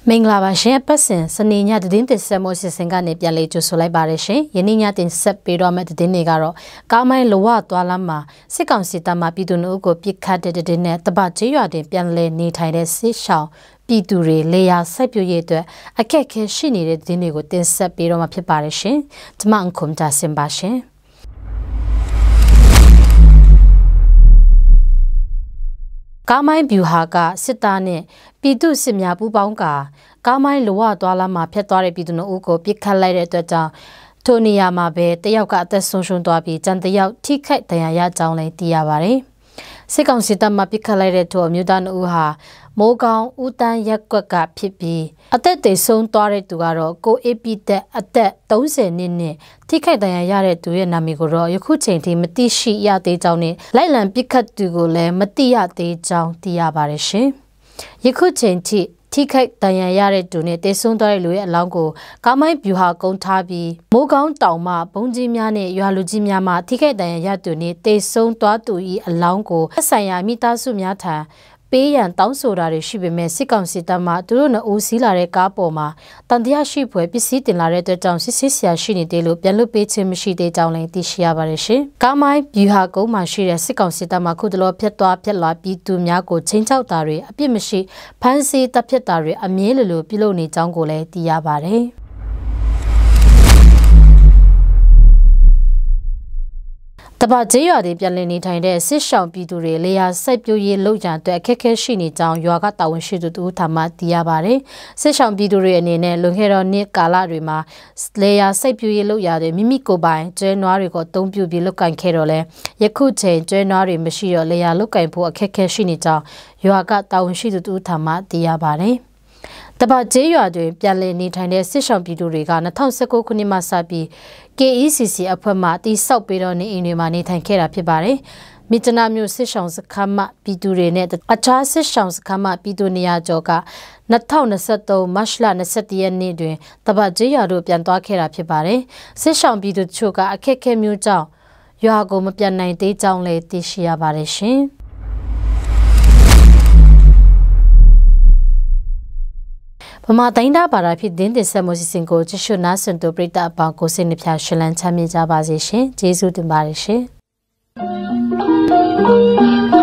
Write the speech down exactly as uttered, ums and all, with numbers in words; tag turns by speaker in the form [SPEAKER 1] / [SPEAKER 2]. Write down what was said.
[SPEAKER 1] မင်္ဂလာပါရှင်ပတ်စင်စနေညသတင်းသစ်ဆက်မိုးစစ်စင်ကနေပြန်လေကြိုဆိုလိုက်ပါရရှင်ယနေ့ညတင်ဆက်ပေးတော့မယ့်သတင်းတွေကတော့ကားမိုင်းလောဝသွားလမ်းမှာစစ်ကောင်စီတပ်မှပြည်သူတို့ကိုပြစ်ခတ်တဲ့တဲ့နဲ့တပတ်ကျေးရွာတင်ပြန်လဲနေထိုင်တဲ့စစ်ရှောင်းပြည်သူတွေလေယာစိုက်ပျိုးရေးအတွက်အခက်အခဲရှိနေတဲ့သတင်းတွေကိုတင်ဆက်ပေးတော့မှာဖြစ်ပါရရှင်ကျွန်မအခုမှတာဆင်ပါရှင်ကားမိုင်းဗျူဟာကစစ်သားနဲ့ပြည်သူစစ်များပူးပေါင်းကကားမိုင်းလောဝသွားလာမှာဖျက်သွားတဲ့ပြည်သူတို့ကိုပြစ်ခတ်လိုက်တဲ့အတွက်ကြောင့်ထိုနေရာမှာပဲတယောက်ကအသက်ဆုံးရှုံးသွားပြီးကျန်တယောက်ထိခိုက်ဒဏ်ရာရကြောင်းလည်းသိရပါတယ်။စစ်ကောင်စီတပ်မှပြစ်ခတ်လိုက်တဲ့ထိုအမျိုးသားတို့ဟာမိုးကောင်းဦးတန်းရက်ကွက်ကဖြစ်ပြီးအသက်သေဆုံးသွားတဲ့သူကတော့ကိုအေပီတက်အသက်သုံးဆယ်နှစ်နဲ့ထိခိုက်ဒဏ်ရာရတဲ့သူရဲ့နာမည်ကိုတော့ယခုချိန်ထိမသိရှိရသေးကြောင်းနဲ့လိုက်လံပြစ်ခတ်သူကိုလည်းမသိရသေးကြောင်းသိရပါတယ်ရှင်။ယခုချိန်ထိထိခိုက်ဒဏ်ရာရတဲ့သူနဲ့တေဆုံးသွားတဲ့လူရဲ့အလောင်းကိုကားမိုင်းဗျူဟာကုန်းထားပြီးမိုးကောင်းတောင်မှဘုံကြီးများနဲ့ရွာလူကြီးများမှထိခိုက်ဒဏ်ရာရသူနဲ့တေဆုံးသွားသူ၏အလောင်းကိုအဆိုင်ရာမိသားစုများထံပေးရန်တောင်းဆိုတာတွေရှိပေမဲ့စစ်ကောင်စီတပ်မှသူတို့နဲ့အိုးစီးလာတဲ့ကားပေါ်မှာတန်တရားရှိဖွယ်ပစ္စည်းတင်လာတဲ့အတွက်ကြောင့်စစ်စစ်ဆရာရှိနေတယ်လို့ပြန်လွတ်ပေးခြင်းမရှိသေးကြောင်းလည်းသိရှိရပါတယ်ရှင်။ကားမိုင်းဗျူဟာကုန်းမှာရှိတဲ့စစ်ကောင်စီတပ်မှခုတလောဖျက်သွားဖျက်လာပြည်သူများကိုချင်းချောက်တာတွေအပြစ်မရှိဖမ်းဆီးတပ်ဖြတ်တာတွေအမြဲလိုလိုပြုလုပ်နေကြောင်းကိုလည်းသိရပါတယ်။တပတ်ကျေးရွာတွေပြန်လည်နေထိုင်တဲ့စစ်ရှောင်းပြည်သူတွေလေယာစိုက်ပျိုးရေးလုပ်ကြံအတွက်အခက်အခဲရှိနေကြောင်းရွာကတာဝန်ရှိသူတို့ထမှသိရပါတယ်။စစ်ရှောင်းပြည်သူတွေအနေနဲ့လွန်ခဲ့သောနှစ်ကာလတွေမှာလေယာစိုက်ပျိုးရေးလုပ်ရတဲ့မိမိကိုယ်ပိုင်ကျွဲနွားတွေကိုအသုံးပြုပြီးလုပ်ကင်ခဲ့တော့လဲယခုချိန်ကျွဲနွားတွေမရှိတော့လေယာလုပ်ကင်ဖို့အခက်အခဲရှိနေကြောင်းရွာကတာဝန်ရှိသူတို့ထမှသိရပါတယ်။တပတ်ကျေးရွာတွင်ပြန်လည်နေထိုင်တဲ့စစ်ရှောင်းပြည်သူတွေက၂၀၁၉ခုနှစ်မှစပြီး K E C C အဖွဲ့မှတိစောက်ပေးတော့နေအိမ်တွေမှာနေထိုင်ခဲ့တာဖြစ်ပါတယ်။မြစ်တနာမြို့စစ်ရှောင်းစခန်းမှပြည်သူတွေနဲ့အခြားစစ်ရှောင်းစခန်းမှပြည်သူနေရာကျော်က၂၀၂၃မတ်လ၂၁ရက်နေ့တွင်တပတ်ကျေးရွာတို့ပြန်သွားခဲ့တာဖြစ်ပါတယ်။စစ်ရှောင်းပြည်သူတို့ချို့ကအခက်အခဲမျိုးကြောင့်ရွာကိုမပြန်နိုင်သေးကြောင်းလည်းသိရှိရပါတယ်ရှင်။ပမာတိုင်းတာပါရာဖြစ်တဲ့တင်ဆက်မှုစီစဉ်ကိုကြည့်ရှုနားဆင်သူပရိသတ်အပေါင်းကိုစိတ်နှပြရှလန်းချမ်းမြေ့ကြပါစေရှင်ကျေးဇူးတင်ပါတယ်ရှင်